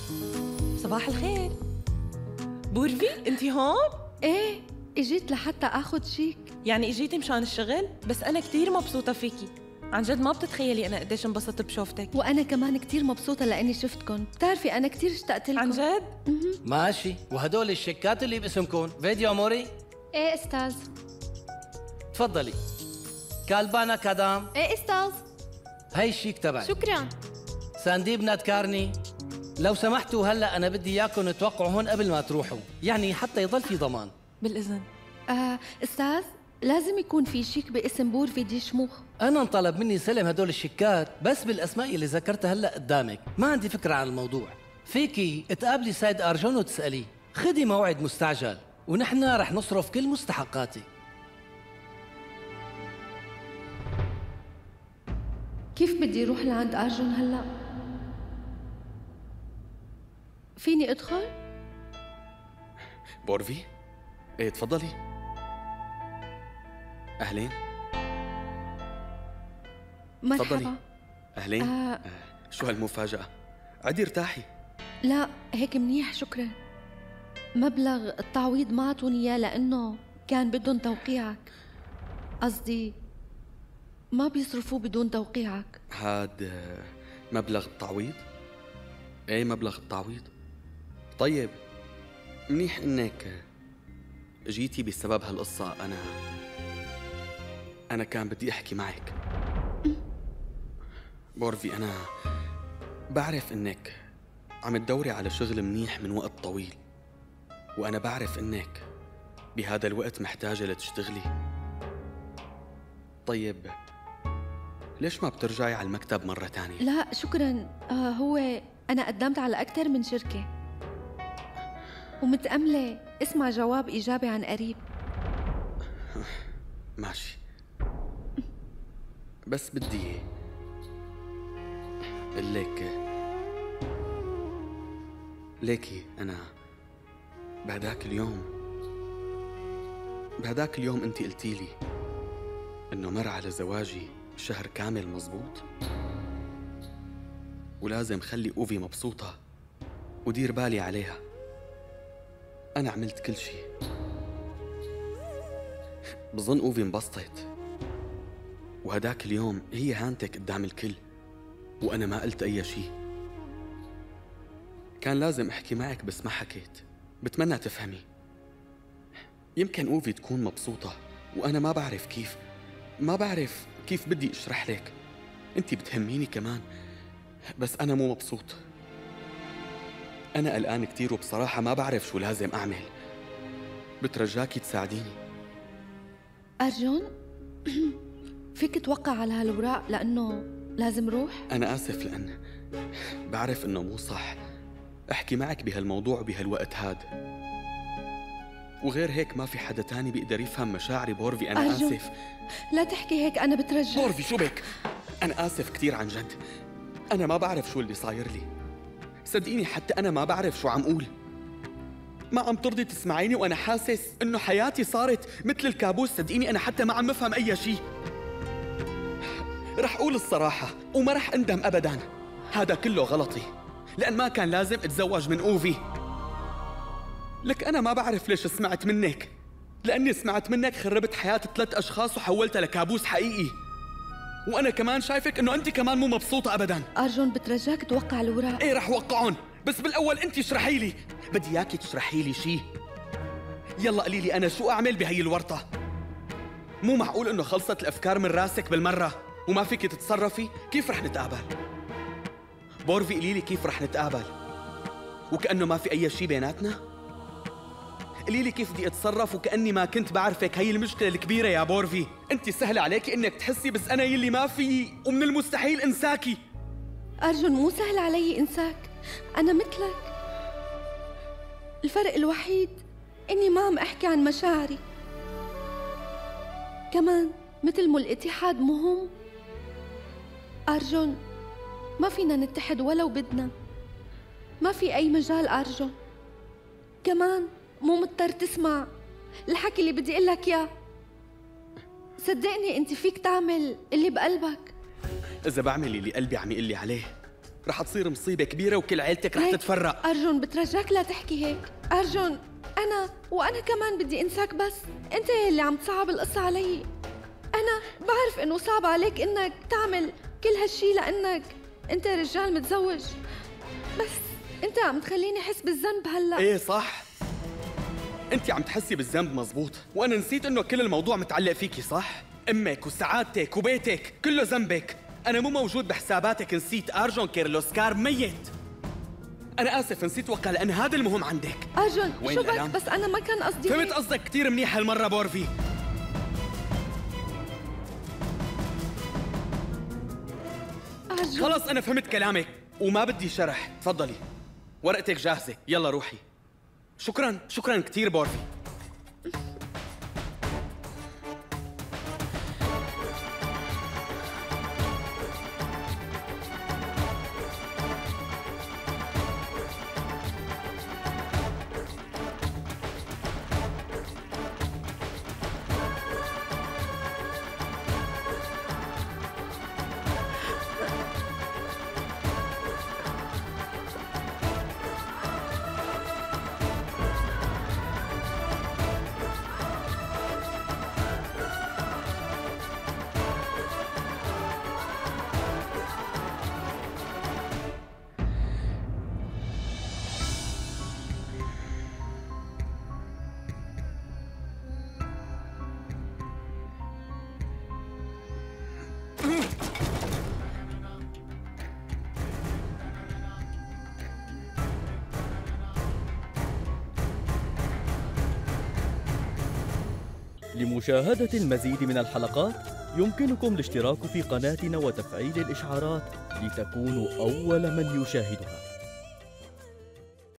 صباح الخير. بورفي انتي هون؟ ايه، اجيت لحتى اخذ شيك. يعني اجيتي مشان الشغل؟ بس انا كتير مبسوطة فيكي، عن جد ما بتتخيلي انا قديش انبسطت بشوفتك. وانا كمان كتير مبسوطة لاني شفتكن، بتعرفي انا كتير اشتقت لكم. عن جد؟ ماشي. وهدول الشيكات اللي باسمكم فيديو اموري؟ ايه استاذ. تفضلي. كالبانا كادام. ايه استاذ. هي الشيك تبعي. شكرا. سانديب ناتكارني. لو سمحتوا هلا انا بدي اياكم توقعوا هون قبل ما تروحوا، يعني حتى يضل في ضمان. بالاذن. استاذ، لازم يكون في شيك باسم بورفي دي شموخ. انا انطلب مني سلم هدول الشيكات بس بالاسماء اللي ذكرتها هلا قدامك، ما عندي فكره عن الموضوع. فيكي تقابلي سيد ارجون وتساليه، خدي موعد مستعجل ونحن رح نصرف كل مستحقاتك. كيف بدي اروح لعند ارجون هلا؟ فيني ادخل؟ بورفي؟ ايه تفضلي. اهلين. مرحبا. تفضلي. اهلين. شو هالمفاجأة؟ عدي ارتاحي. لا هيك منيح شكرا. مبلغ التعويض ما عطوني اياه لانه كان بدهم توقيعك. قصدي ما بيصرفوه بدون توقيعك. هاد مبلغ التعويض؟ ايه مبلغ التعويض. طيب منيح انك جيتي بسبب هالقصة. أنا كان بدي أحكي معك. بورفي، أنا بعرف إنك عم تدوري على شغل منيح من وقت طويل، وأنا بعرف إنك بهذا الوقت محتاجة لتشتغلي. طيب ليش ما بترجعي على المكتب مرة تانية؟ لا شكرا. هو أنا قدمت على أكثر من شركة ومتأملة اسمع جواب إيجابي عن قريب. ماشي، بس بدي ليكي أنا بهداك اليوم أنت قلتي لي إنه مر على زواجي شهر كامل مزبوط، ولازم خلي أوفي مبسوطة ودير بالي عليها. أنا عملت كل شي، بظن أوفي انبسطت، وهداك اليوم هي هانتك قدام الكل وأنا ما قلت أي شي. كان لازم أحكي معك بس ما حكيت. بتمنى تفهمي. يمكن أوفي تكون مبسوطة وأنا ما بعرف كيف بدي أشرح لك. أنتي بتهميني كمان، بس أنا مو مبسوط. أنا قلقان كتير وبصراحة ما بعرف شو لازم أعمل. بترجاكي تساعديني. أرجون فيك توقع على هالوراق لأنه لازم روح؟ أنا آسف لأن بعرف إنه مو صح أحكي معك بهالموضوع بهالوقت هاد، وغير هيك ما في حدا تاني بيقدر يفهم مشاعري. بورفي أنا أرجون آسف. لا تحكي هيك، أنا بترجى. بورفي شو بك؟ أنا آسف كتير عن جد. أنا ما بعرف شو اللي صاير لي، صدقيني حتى أنا ما بعرف شو عم قول. ما عم ترضي تسمعيني وأنا حاسس إنه حياتي صارت مثل الكابوس. صدقيني أنا حتى ما عم بفهم أي شيء. رح أقول الصراحة وما رح أندم أبداً. هذا كله غلطي، لأن ما كان لازم أتزوج من أوفي. لك أنا ما بعرف ليش سمعت منك، لأني سمعت منك خربت حياة 3 أشخاص وحولتها لكابوس حقيقي. وأنا كمان شايفك إنه أنت كمان مو مبسوطة أبداً. أرجون بترجاك توقع الوراق. إيه رح وقعهم، بس بالأول أنت اشرحي لي. بدي إياكي تشرحي لي شي. يلا قولي لي أنا شو أعمل بهي الورطة. مو معقول إنه خلصت الأفكار من راسك بالمرة وما فيك تتصرفي. كيف رح نتقابل؟ بورفي قولي لي كيف رح نتقابل وكأنه ما في أي شي بيناتنا. قولي لي كيف بدي أتصرف وكأني ما كنت بعرفك. هي المشكلة الكبيرة يا بورفي. أنت سهل عليكي إنك تحسي، بس أنا يلي ما في ومن المستحيل إنساكي. أرجون مو سهل علي إنساك، أنا مثلك. الفرق الوحيد إني ما عم أحكي عن مشاعري. كمان مثل ما الاتحاد مهم، أرجون ما فينا نتحد ولو بدنا. ما في أي مجال أرجون. كمان مو مضطر تسمع الحكي اللي بدي أقول لك إياه. صدقني أنت فيك تعمل اللي بقلبك. إذا بعمل اللي قلبي عم يقول لي عليه رح تصير مصيبة كبيرة وكل عيلتك رح هيك تتفرق. أرجون بترجاك لا تحكي هيك. أرجون وأنا كمان بدي أنساك، بس أنت اللي عم تصعب القصة علي. أنا بعرف إنه صعب عليك إنك تعمل كل هالشي لأنك أنت رجال متزوج، بس أنت عم تخليني أحس بالذنب هلأ. ايه صح، انت عم تحسي بالذنب مزبوط، وانا نسيت انه كل الموضوع متعلق فيكي صح؟ امك وسعادتك وبيتك كله ذنبك. انا مو موجود بحساباتك، نسيت ارجون كيرلوسكار ميت. انا اسف نسيت وقع لان هذا المهم عندك. أرجون وين شو بك؟ الإعلام؟ بس أنا ما كان قصدي فهمت هيك. قصدك كثير منيح هالمرة بورفي. أرجون خلص انا فهمت كلامك وما بدي شرح. تفضلي ورقتك جاهزة، يلا روحي. شكرا كثير بورفي. لمشاهدة المزيد من الحلقات يمكنكم الاشتراك في قناتنا وتفعيل الإشعارات لتكونوا أول من يشاهدها.